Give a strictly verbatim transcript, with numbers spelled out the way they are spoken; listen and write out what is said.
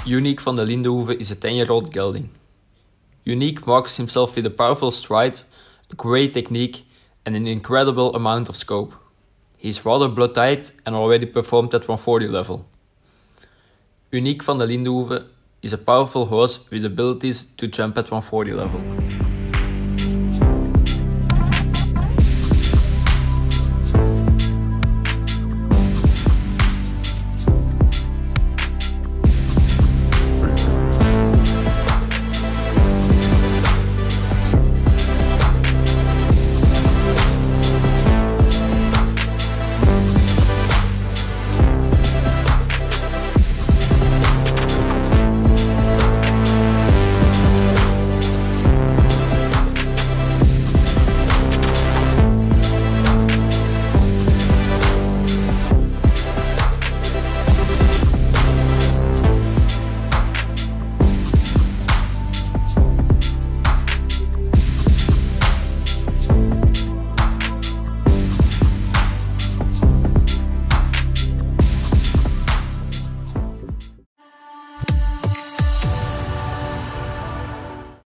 Unique van de Lindenhoeve is a ten-year-old gelding. Unique marks himself with a powerful stride, a great technique and an incredible amount of scope. He is rather blood typed and already performed at one forty level. Unique van de Lindenhoeve is a powerful horse with abilities to jump at one forty level.